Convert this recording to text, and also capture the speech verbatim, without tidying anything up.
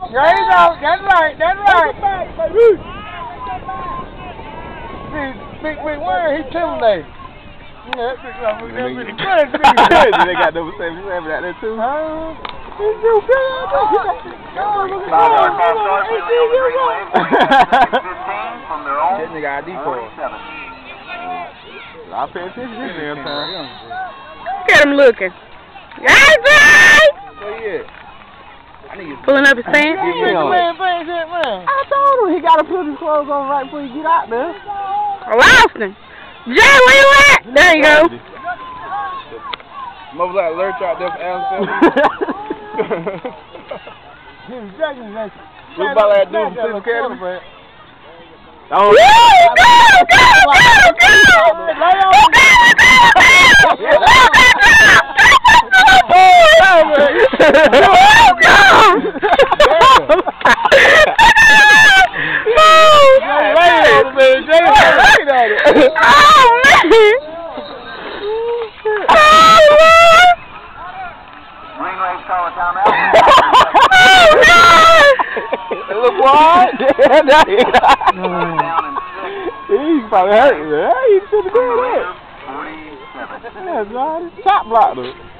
There you go. That's right. That's right. See, big, big one, he killing me. Yeah, that big one. That big crazy. They got number seventy-seven out there too. Huh? He's so good. That nigga I D for him. I pay attention this damn time. Look at him looking. Yes, right! Where he at? Pulling up his pants. Man, man, man, man. I told him he gotta put his clothes on right before he get out there. I lost him. Jay, where you at? There you go. Mother like lurch out there for Allen. What about that dude from City Academy? Oh, go, go, go, go! He's probably hurt. He should have done that. That's right. Top block though.